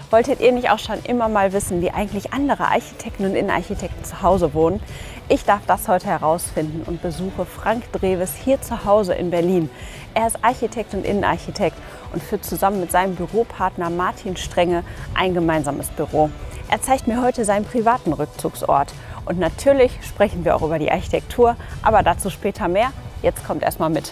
Wolltet ihr nicht auch schon immer mal wissen, wie eigentlich andere Architekten und Innenarchitekten zu Hause wohnen? Ich darf das heute herausfinden und besuche Frank Drewes hier zu Hause in Berlin. Er ist Architekt und Innenarchitekt und führt zusammen mit seinem Büropartner Martin Strenge ein gemeinsames Büro. Er zeigt mir heute seinen privaten Rückzugsort. Und natürlich sprechen wir auch über die Architektur, aber dazu später mehr. Jetzt kommt erstmal mit.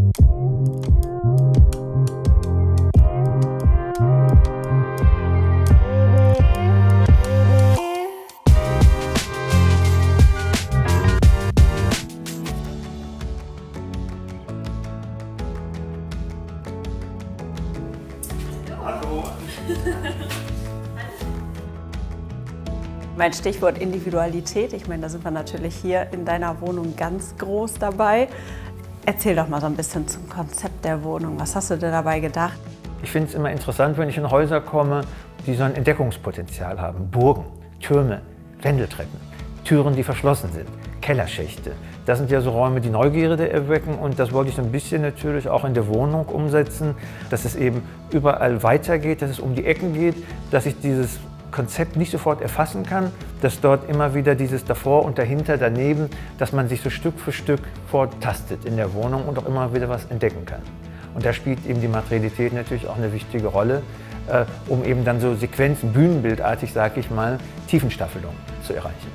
Mein Stichwort Individualität, ich meine, da sind wir natürlich hier in deiner Wohnung ganz groß dabei. Erzähl doch mal so ein bisschen zum Konzept der Wohnung. Was hast du dir dabei gedacht? Ich finde es immer interessant, wenn ich in Häuser komme, die so ein Entdeckungspotenzial haben. Burgen, Türme, Wendeltreppen, Türen, die verschlossen sind, Kellerschächte. Das sind ja so Räume, die Neugierde erwecken, und das wollte ich so ein bisschen natürlich auch in der Wohnung umsetzen, dass es eben überall weitergeht, dass es um die Ecken geht, dass ich dieses Konzept nicht sofort erfassen kann, dass dort immer wieder dieses davor und dahinter, daneben, dass man sich so Stück für Stück vortastet in der Wohnung und auch immer wieder was entdecken kann. Und da spielt eben die Materialität natürlich auch eine wichtige Rolle, um eben dann so Sequenzen, bühnenbildartig, sage ich mal, Tiefenstaffelung zu erreichen.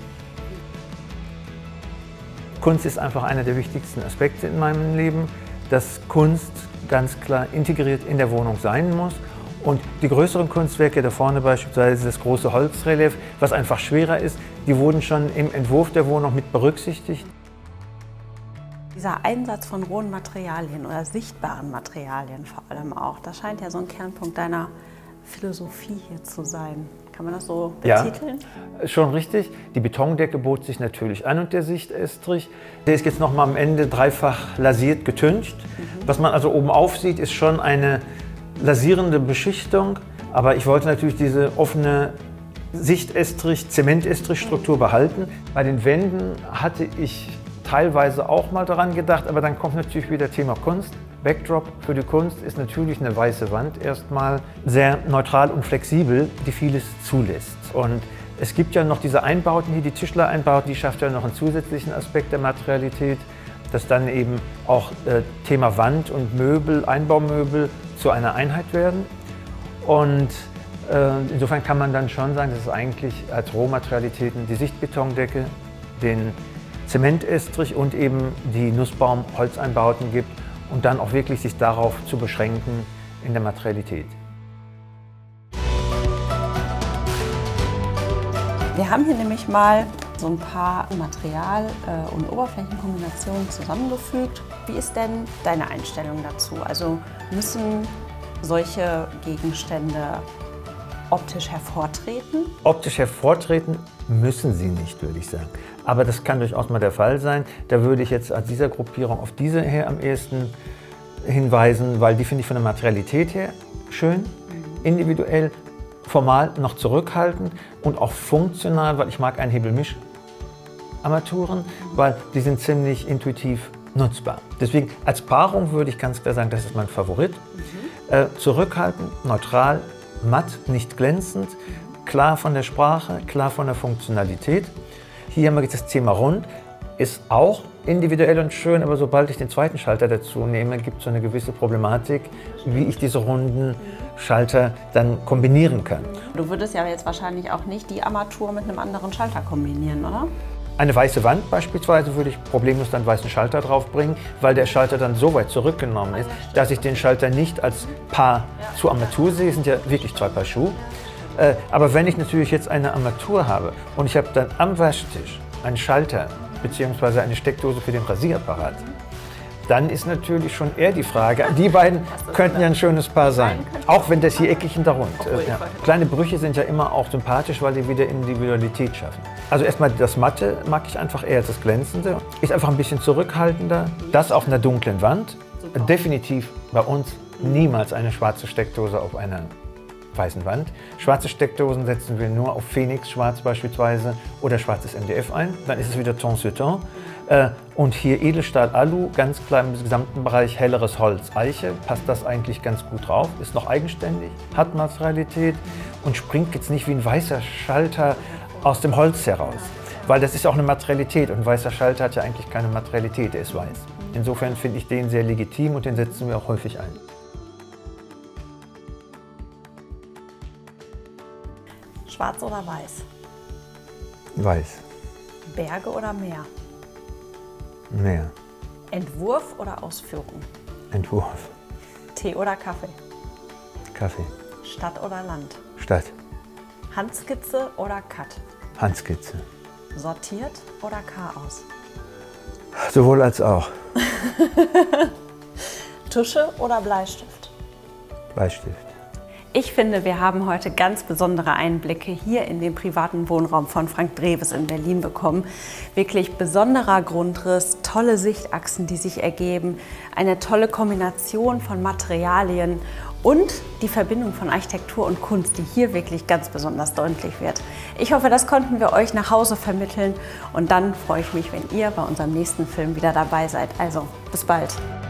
Kunst ist einfach einer der wichtigsten Aspekte in meinem Leben, dass Kunst ganz klar integriert in der Wohnung sein muss. Und die größeren Kunstwerke, da vorne beispielsweise das große Holzrelief, was einfach schwerer ist, die wurden schon im Entwurf der Wohnung mit berücksichtigt. Dieser Einsatz von rohen Materialien oder sichtbaren Materialien vor allem auch, das scheint ja so ein Kernpunkt deiner Philosophie hier zu sein. Kann man das so betiteln? Ja, schon richtig. Die Betondecke bot sich natürlich an und der Sichtestrich. Der ist jetzt noch mal am Ende dreifach lasiert getüncht. Was man also oben auf sieht, ist schon eine lasierende Beschichtung, aber ich wollte natürlich diese offene Sichtestrich, Zementestrich-Struktur behalten. Bei den Wänden hatte ich teilweise auch mal daran gedacht, aber dann kommt natürlich wieder Thema Kunst. Backdrop für die Kunst ist natürlich eine weiße Wand, erstmal sehr neutral und flexibel, die vieles zulässt. Und es gibt ja noch diese Einbauten hier, die Tischler-Einbauten, die schafft ja noch einen zusätzlichen Aspekt der Materialität, dass dann eben auch Thema Wand und Möbel, Einbaumöbel zu einer Einheit werden. Und insofern kann man dann schon sagen, dass es eigentlich als Rohmaterialitäten die Sichtbetondecke, den Zementestrich und eben die Nussbaum-Holzeinbauten gibt und dann auch wirklich sich darauf zu beschränken in der Materialität. Wir haben hier nämlich mal so ein paar Material- und Oberflächenkombinationen zusammengefügt. Wie ist denn deine Einstellung dazu? Also müssen solche Gegenstände optisch hervortreten? Optisch hervortreten müssen sie nicht, würde ich sagen. Aber das kann durchaus mal der Fall sein. Da würde ich jetzt als dieser Gruppierung auf diese her am ehesten hinweisen, weil die finde ich von der Materialität her schön, individuell, formal noch zurückhaltend und auch funktional, weil ich mag Einhebel-Misch-Armaturen, weil die sind ziemlich intuitiv nutzbar. Deswegen als Paarung würde ich ganz klar sagen, das ist mein Favorit. Zurückhaltend, neutral, matt, nicht glänzend, klar von der Sprache, klar von der Funktionalität. Hier haben wir jetzt das Thema rund, ist auch individuell und schön, aber sobald ich den zweiten Schalter dazu nehme, gibt es so eine gewisse Problematik, wie ich diese runden Schalter dann kombinieren kann. Du würdest ja jetzt wahrscheinlich auch nicht die Armatur mit einem anderen Schalter kombinieren, oder? Eine weiße Wand beispielsweise würde ich problemlos dann einen weißen Schalter draufbringen, weil der Schalter dann so weit zurückgenommen ist, dass ich den Schalter nicht als Paar zur Armatur sehe, es sind ja wirklich zwei Paar Schuhe. Aber wenn ich natürlich jetzt eine Armatur habe und ich habe dann am Waschtisch einen Schalter bzw. eine Steckdose für den Rasierapparat, dann ist natürlich schon eher die Frage, die beiden könnten ja ein schönes Paar sein, auch wenn das hier eckig und rund ist. Ja. Kleine Brüche sind ja immer auch sympathisch, weil die wieder Individualität schaffen. Also erstmal das Matte mag ich einfach eher als das Glänzende, ist einfach ein bisschen zurückhaltender, das auf einer dunklen Wand, definitiv bei uns niemals eine schwarze Steckdose auf einer weißen Wand. Schwarze Steckdosen setzen wir nur auf Phoenix Schwarz beispielsweise oder schwarzes MDF ein, dann ist es wieder Ton sur Ton. Und hier Edelstahl Alu, ganz klar im gesamten Bereich helleres Holz Eiche, passt das eigentlich ganz gut drauf, ist noch eigenständig, hat Materialität und springt jetzt nicht wie ein weißer Schalter aus dem Holz heraus. Weil das ist auch eine Materialität und ein weißer Schalter hat ja eigentlich keine Materialität, der ist weiß. Insofern finde ich den sehr legitim und den setzen wir auch häufig ein. Schwarz oder weiß? Weiß. Berge oder Meer? Meer. Entwurf oder Ausführung? Entwurf. Tee oder Kaffee? Kaffee. Stadt oder Land? Stadt. Handskizze oder Cut? Handskizze. Sortiert oder Chaos? Sowohl als auch. Tusche oder Bleistift? Bleistift. Ich finde, wir haben heute ganz besondere Einblicke hier in den privaten Wohnraum von Frank Dreves in Berlin bekommen. Wirklich besonderer Grundriss, tolle Sichtachsen, die sich ergeben, eine tolle Kombination von Materialien und die Verbindung von Architektur und Kunst, die hier wirklich ganz besonders deutlich wird. Ich hoffe, das konnten wir euch nach Hause vermitteln und dann freue ich mich, wenn ihr bei unserem nächsten Film wieder dabei seid. Also, bis bald!